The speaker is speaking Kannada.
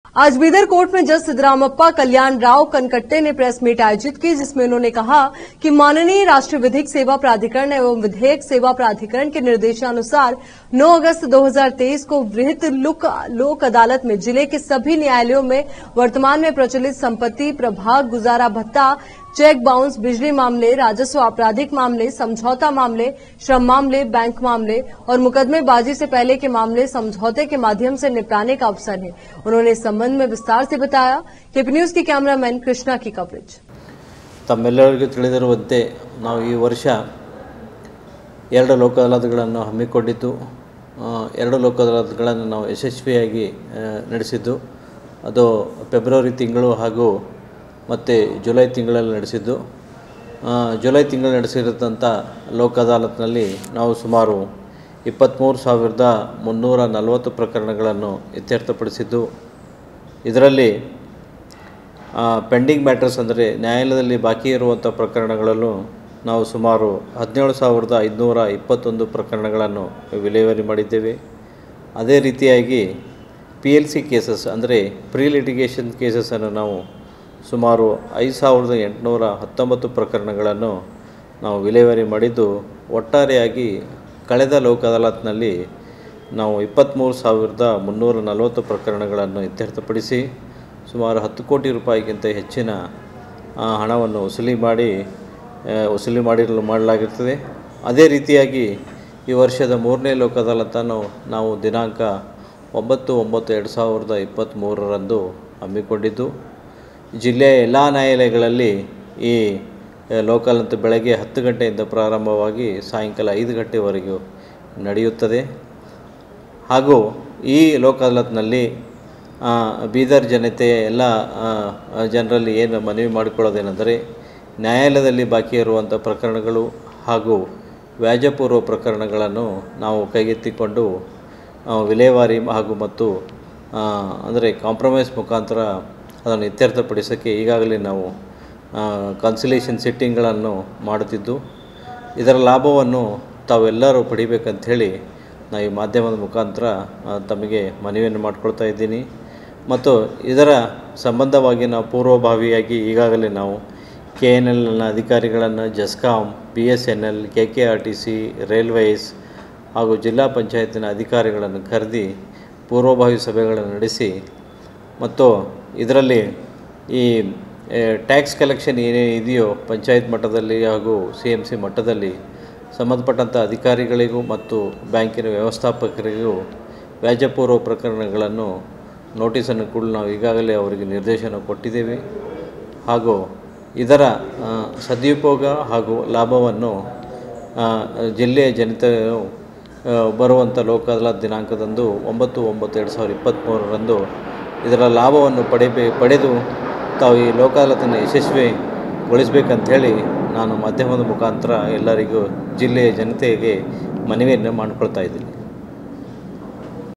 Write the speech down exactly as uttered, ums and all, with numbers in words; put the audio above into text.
आज बीदर कोर्ट में जज सिद्धरामप्पा कल्याण राव कनकट्टे ने प्रेस मीट आयोजित की, जिसमें उन्होंने कहा कि माननीय राष्ट्रीय विधिक सेवा प्राधिकरण एवं विधेयक सेवा प्राधिकरण के निर्देशानुसार नौ अगस्त दो हज़ार तेईस को विहित लोक, लोक अदालत में जिले के सभी न्यायालयों में वर्तमान में प्रचलित संपत्ति प्रभाग, गुजारा भत्ता, चेक बाउंस, बिजली मामले, राजस्व आपराधिक मामले, समझौता मामले, श्रम मामले, बैंक मामले और मुकदमेबाजी से पहले के मामले समझौते के माध्यम से निपटाने का अवसर है। उन्होंने इस संबंध में विस्तार से बताया। केपी न्यूज की कैमरामैन कृष्णा की कवरेज। ತಮ್ಮೆಲ್ಲರಿಗೂ ತಿಳಿದಿರುವಂತೆ ನಾವು ಈ ವರ್ಷ ಎರಡು ಲೋಕ ಅದಾಲತ್ಗಳನ್ನು ಹಮ್ಮಿಕೊಂಡಿದ್ದು, ಎರಡು ಲೋಕ ಅದಾಲತ್ಗಳನ್ನು ನಾವು ಯಶಸ್ವಿಯಾಗಿ ನಡೆಸಿದ್ದು. ಅದು ಫೆಬ್ರವರಿ ತಿಂಗಳು ಹಾಗೂ ಮತ್ತು ಜುಲೈ ತಿಂಗಳಲ್ಲಿ ನಡೆಸಿದ್ದು. ಜುಲೈ ತಿಂಗಳು ನಡೆಸಿರತಂಥ ಲೋಕ ಅದಾಲತ್ನಲ್ಲಿ ನಾವು ಸುಮಾರು ಇಪ್ಪತ್ತ್ಮೂರು ಸಾವಿರದ ಮುನ್ನೂರ ನಲವತ್ತು ಪ್ರಕರಣಗಳನ್ನು ಇತ್ಯರ್ಥಪಡಿಸಿದ್ದು. ಇದರಲ್ಲಿ ಪೆಂಡಿಂಗ್ ಮ್ಯಾಟರ್ಸ್ ಅಂದರೆ ನ್ಯಾಯಾಲಯದಲ್ಲಿ ಬಾಕಿ ಇರುವಂಥ ಪ್ರಕರಣಗಳಲ್ಲೂ ನಾವು ಸುಮಾರು ಹದಿನೇಳು ಸಾವಿರದ ಐದುನೂರ ಇಪ್ಪತ್ತೊಂದು ಪ್ರಕರಣಗಳನ್ನು ವಿಲೇವಾರಿ ಮಾಡಿದ್ದೇವೆ. ಅದೇ ರೀತಿಯಾಗಿ ಪಿ ಎಲ್ ಸಿ ಕೇಸಸ್ ಅಂದರೆ ಪ್ರೀ ಲಿಟಿಗೇಷನ್ ಕೇಸಸನ್ನು ನಾವು ಸುಮಾರು ಐದು ಸಾವಿರದ ಎಂಟುನೂರ ಹತ್ತೊಂಬತ್ತು ಪ್ರಕರಣಗಳನ್ನು ನಾವು ವಿಲೇವಾರಿ ಮಾಡಿದ್ದು, ಒಟ್ಟಾರೆಯಾಗಿ ಕಳೆದ ಲೋಕ ಅದಾಲತ್ನಲ್ಲಿ ನಾವು ಇಪ್ಪತ್ತ್ಮೂರು ಸಾವಿರದ ಮುನ್ನೂರ ನಲವತ್ತು ಪ್ರಕರಣಗಳನ್ನು ಇತ್ಯರ್ಥಪಡಿಸಿ ಸುಮಾರು ಹತ್ತು ಕೋಟಿ ರೂಪಾಯಿಗಿಂತ ಹೆಚ್ಚಿನ ಹಣವನ್ನು ವಸೂಲಿ ಮಾಡಿ ವಸೂಲಿ ಮಾಡಿರಲು ಮಾಡಲಾಗಿರ್ತದೆ. ಅದೇ ರೀತಿಯಾಗಿ ಈ ವರ್ಷದ ಮೂರನೇ ಲೋಕ ಅದಾಲತನ್ನು ನಾವು ದಿನಾಂಕ ಒಂಬತ್ತು ಒಂಬತ್ತು ಎರಡು ಸಾವಿರದ ಇಪ್ಪತ್ತ್ಮೂರರಂದು ಹಮ್ಮಿಕೊಂಡಿದ್ದು. ಜಿಲ್ಲೆಯ ಎಲ್ಲ ನ್ಯಾಯಾಲಯಗಳಲ್ಲಿ ಈ ಲೋಕ ಅದಾಲತ್ ಬೆಳಗ್ಗೆ ಹತ್ತು ಗಂಟೆಯಿಂದ ಪ್ರಾರಂಭವಾಗಿ ಸಾಯಂಕಾಲ ಐದು ಗಂಟೆವರೆಗೂ ನಡೆಯುತ್ತದೆ. ಹಾಗೂ ಈ ಲೋಕ ಅದಾಲತ್ನಲ್ಲಿ ಬೀದರ್ ಜನತೆಯ ಎಲ್ಲ ಜನರಲ್ಲಿ ಏನು ಮನವಿ ಮಾಡಿಕೊಳ್ಳೋದೇನೆಂದರೆ, ನ್ಯಾಯಾಲಯದಲ್ಲಿ ಬಾಕಿ ಇರುವಂಥ ಪ್ರಕರಣಗಳು ಹಾಗೂ ವ್ಯಾಜ್ಯಪೂರ್ವ ಪ್ರಕರಣಗಳನ್ನು ನಾವು ಕೈಗೆತ್ತಿಕೊಂಡು ವಿಲೇವಾರಿ ಹಾಗೂ ಮತ್ತು ಅಂದರೆ ಕಾಂಪ್ರಮೈಸ್ ಮುಖಾಂತರ ಅದನ್ನು ಇತ್ಯರ್ಥಪಡಿಸೋಕ್ಕೆ ಈಗಾಗಲೇ ನಾವು ಕನ್ಸಿಲೇಷನ್ ಸಿಟ್ಟಿಂಗ್ಗಳನ್ನು ಮಾಡುತ್ತಿದ್ದು, ಇದರ ಲಾಭವನ್ನು ತಾವೆಲ್ಲರೂ ಪಡಿಬೇಕಂಥೇಳಿ ನಾವು ಈ ಮಾಧ್ಯಮದ ಮುಖಾಂತರ ತಮಗೆ ಮನವಿಯನ್ನು ಮಾಡಿಕೊಳ್ತಾ ಇದ್ದೀನಿ. ಮತ್ತು ಇದರ ಸಂಬಂಧವಾಗಿ ನಾವು ಪೂರ್ವಭಾವಿಯಾಗಿ ಈಗಾಗಲೇ ನಾವು ಕೆ ಎನ್ ಎಲ್ನ ಅಧಿಕಾರಿಗಳನ್ನು, GESCOM, B S N L, K K R T C, railways ಹಾಗೂ ಜಿಲ್ಲಾ ಪಂಚಾಯತಿನ ಅಧಿಕಾರಿಗಳನ್ನು ಕರೆದಿ ಪೂರ್ವಭಾವಿ ಸಭೆಗಳನ್ನು ನಡೆಸಿ ಮತ್ತು ಇದರಲ್ಲಿ ಈ ಟ್ಯಾಕ್ಸ್ ಕಲೆಕ್ಷನ್ ಏನೇ ಇದೆಯೋ ಪಂಚಾಯತ್ ಮಟ್ಟದಲ್ಲಿ ಹಾಗೂ ಸಿ ಎಮ್ ಸಿ ಮಟ್ಟದಲ್ಲಿ ಸಂಬಂಧಪಟ್ಟಂಥ ಅಧಿಕಾರಿಗಳಿಗೂ ಮತ್ತು ಬ್ಯಾಂಕಿನ ವ್ಯವಸ್ಥಾಪಕರಿಗೂ ವ್ಯಾಜ್ಯಪೂರ್ವ ಪ್ರಕರಣಗಳನ್ನು ನೋಟಿಸನ್ನು ಕೂಡ ನಾವು ಈಗಾಗಲೇ ಅವರಿಗೆ ನಿರ್ದೇಶನ ಕೊಟ್ಟಿದ್ದೇವೆ. ಹಾಗೂ ಇದರ ಸದುಪಯೋಗ ಹಾಗೂ ಲಾಭವನ್ನು ಜಿಲ್ಲೆಯ ಜನತೆಯು ಬರುವಂಥ ಲೋಕ ಅದಾಲತ್ ದಿನಾಂಕದಂದು ಒಂಬತ್ತು ಒಂಬತ್ತು ಎರಡು ಸಾವಿರದ ಇಪ್ಪತ್ತ್ಮೂರರಂದು ಇದರ ಲಾಭವನ್ನು ಪಡೆಬೇ ಪಡೆದು ತಾವು ಈ ಲೋಕ ಅದಾಲತನ್ನು ಯಶಸ್ವಿಗೊಳಿಸಬೇಕಂಥೇಳಿ ನಾನು ಮಾಧ್ಯಮದ ಮುಖಾಂತರ ಎಲ್ಲರಿಗೂ ಜಿಲ್ಲೆಯ ಜನತೆಗೆ ಮನವಿಯನ್ನು ಮಾಡಿಕೊಳ್ತಾ ಇದ್ದೀನಿ.